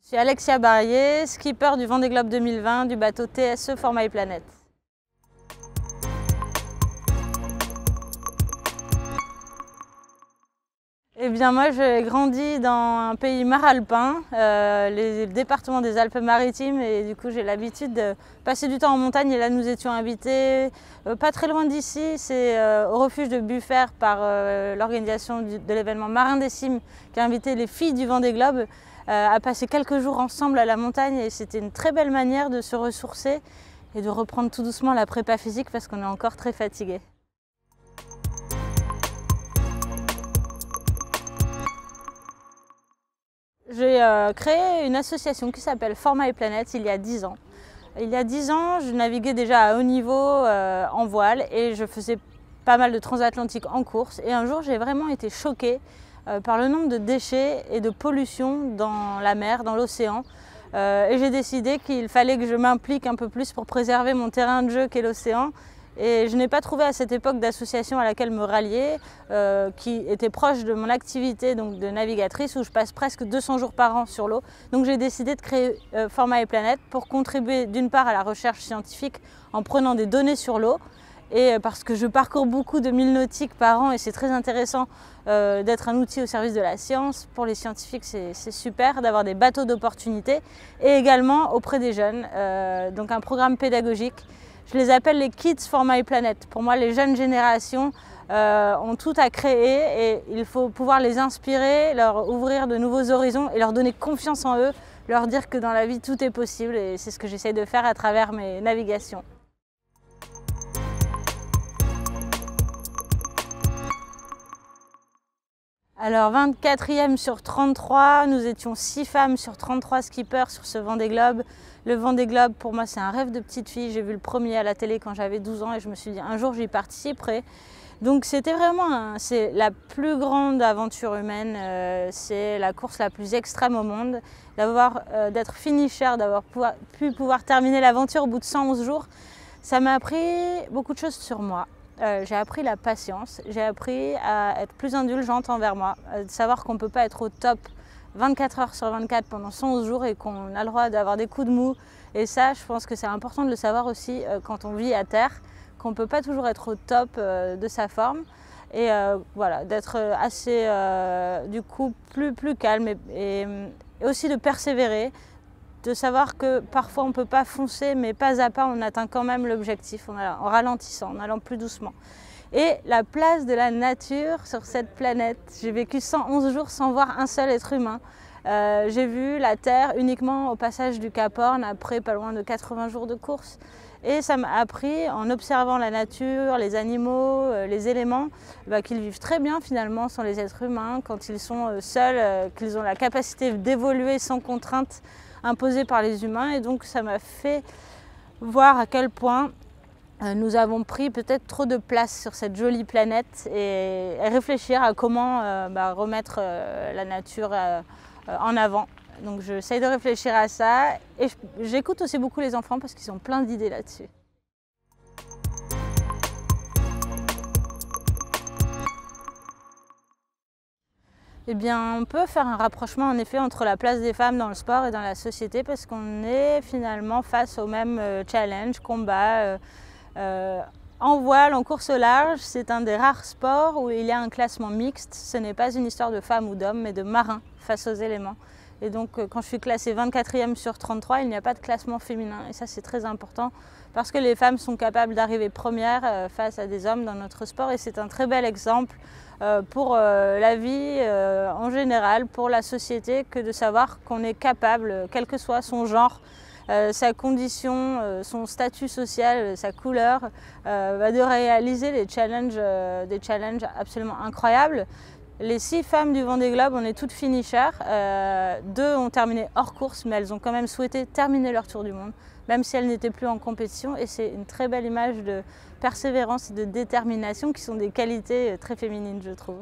Je suis Alexia Barrier, skipper du Vendée Globe 2020 du bateau TSE For My Planet. Eh bien moi j'ai grandi dans un pays maralpin, les départements des Alpes-Maritimes, et du coup j'ai l'habitude de passer du temps en montagne. Et là nous étions invités pas très loin d'ici, c'est au refuge de Buffère par l'organisation de l'événement Marin des Cimes qui a invité les filles du Vendée Globe à passer quelques jours ensemble à la montagne, et c'était une très belle manière de se ressourcer et de reprendre tout doucement la prépa physique parce qu'on est encore très fatigué. J'ai créé une association qui s'appelle For My Planet il y a 10 ans. Il y a 10 ans, je naviguais déjà à haut niveau en voile et je faisais pas mal de transatlantique en course. Et un jour, j'ai vraiment été choquée par le nombre de déchets et de pollution dans la mer, dans l'océan. Et j'ai décidé qu'il fallait que je m'implique un peu plus pour préserver mon terrain de jeu qu'est l'océan. Et je n'ai pas trouvé à cette époque d'association à laquelle me rallier, qui était proche de mon activité donc de navigatrice, où je passe presque 200 jours par an sur l'eau. Donc j'ai décidé de créer For My Planet pour contribuer d'une part à la recherche scientifique en prenant des données sur l'eau, et parce que je parcours beaucoup de milles nautiques par an et c'est très intéressant d'être un outil au service de la science. Pour les scientifiques, c'est super d'avoir des bateaux d'opportunités, et également auprès des jeunes, donc un programme pédagogique. Je les appelle les Kids For My Planet. Pour moi, les jeunes générations ont tout à créer et il faut pouvoir les inspirer, leur ouvrir de nouveaux horizons et leur donner confiance en eux, leur dire que dans la vie, tout est possible, et c'est ce que j'essaie de faire à travers mes navigations. Alors 24e sur 33, nous étions 6 femmes sur 33 skippers sur ce Vendée Globe. Le Vendée Globe, pour moi, c'est un rêve de petite fille. J'ai vu le premier à la télé quand j'avais 12 ans et je me suis dit un jour j'y participerai. Donc c'était vraiment c'est la plus grande aventure humaine, c'est la course la plus extrême au monde. D'être finisher, d'avoir pu terminer l'aventure au bout de 111 jours, ça m'a appris beaucoup de choses sur moi. J'ai appris la patience, j'ai appris à être plus indulgente envers moi, de savoir qu'on ne peut pas être au top 24 heures sur 24 pendant 111 jours et qu'on a le droit d'avoir des coups de mou. Et ça, je pense que c'est important de le savoir aussi quand on vit à terre, qu'on ne peut pas toujours être au top de sa forme. Et voilà, d'être assez, du coup, plus calme et aussi de persévérer. De savoir que parfois on ne peut pas foncer, mais pas à pas on atteint quand même l'objectif en ralentissant, en allant plus doucement. Et la place de la nature sur cette planète. J'ai vécu 111 jours sans voir un seul être humain. J'ai vu la Terre uniquement au passage du Cap Horn après pas loin de 80 jours de course. Et ça m'a appris, en observant la nature, les animaux, les éléments, qu'ils vivent très bien finalement sans les êtres humains, quand ils sont seuls, qu'ils ont la capacité d'évoluer sans contrainte imposée par les humains. Et donc ça m'a fait voir à quel point nous avons pris peut-être trop de place sur cette jolie planète, et réfléchir à comment remettre la nature en avant. Donc j'essaye de réfléchir à ça, et j'écoute aussi beaucoup les enfants parce qu'ils ont plein d'idées là-dessus. Eh bien, on peut faire un rapprochement en effet entre la place des femmes dans le sport et dans la société, parce qu'on est finalement face aux mêmes challenges, combats. En voile, en course au large, c'est un des rares sports où il y a un classement mixte. Ce n'est pas une histoire de femmes ou d'hommes, mais de marins face aux éléments. Et donc quand je suis classée 24e sur 33, il n'y a pas de classement féminin. Et ça, c'est très important parce que les femmes sont capables d'arriver premières face à des hommes dans notre sport. Et c'est un très bel exemple pour la vie en général, pour la société, que de savoir qu'on est capable, quel que soit son genre, sa condition, son statut social, sa couleur, de réaliser des challenges absolument incroyables. Les 6 femmes du Vendée Globe, on est toutes finishers. 2 ont terminé hors course, mais elles ont quand même souhaité terminer leur tour du monde, même si elles n'étaient plus en compétition. Et c'est une très belle image de persévérance et de détermination, qui sont des qualités très féminines, je trouve.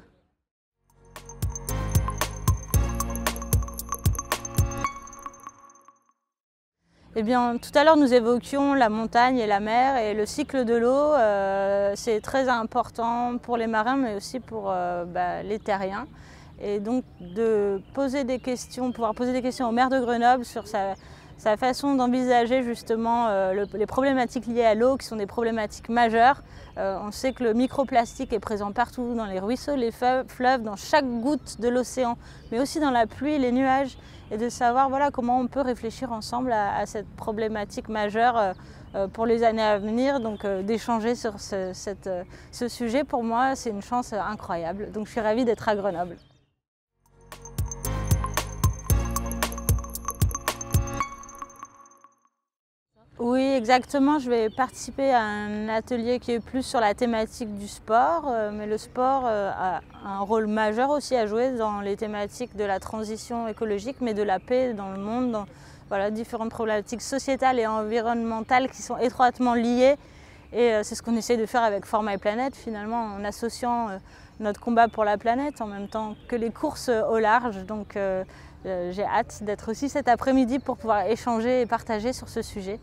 Eh bien, tout à l'heure, nous évoquions la montagne et la mer, et le cycle de l'eau, c'est très important pour les marins, mais aussi pour les terriens. et donc de pouvoir poser des questions au maire de Grenoble sur sa façon d'envisager justement les problématiques liées à l'eau, qui sont des problématiques majeures. On sait que le microplastique est présent partout, dans les ruisseaux, les fleuves, dans chaque goutte de l'océan, mais aussi dans la pluie, les nuages, et de savoir voilà, comment on peut réfléchir ensemble à cette problématique majeure pour les années à venir. Donc d'échanger sur ce sujet, pour moi, c'est une chance incroyable. Donc je suis ravie d'être à Grenoble. Oui, exactement. Je vais participer à un atelier qui est plus sur la thématique du sport, mais le sport a un rôle majeur aussi à jouer dans les thématiques de la transition écologique, mais de la paix dans le monde, dans voilà, différentes problématiques sociétales et environnementales qui sont étroitement liées. Et c'est ce qu'on essaie de faire avec For My Planet, finalement, en associant notre combat pour la planète en même temps que les courses au large. Donc j'ai hâte d'être aussi cet après-midi pour pouvoir échanger et partager sur ce sujet.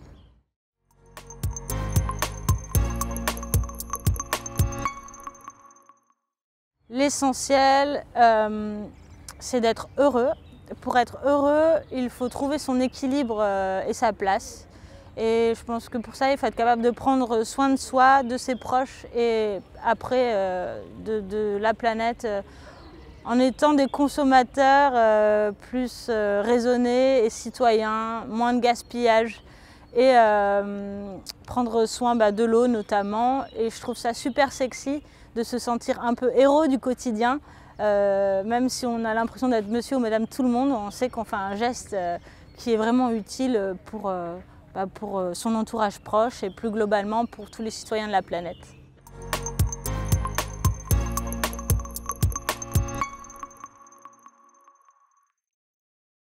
L'essentiel, c'est d'être heureux. Pour être heureux, il faut trouver son équilibre et sa place. Et je pense que pour ça, il faut être capable de prendre soin de soi, de ses proches et après de la planète en étant des consommateurs plus raisonnés et citoyens, moins de gaspillage et prendre soin de l'eau notamment. Et je trouve ça super sexy de se sentir un peu héros du quotidien, même si on a l'impression d'être monsieur ou madame tout le monde, on sait qu'on fait un geste qui est vraiment utile pour son entourage proche et plus globalement pour tous les citoyens de la planète.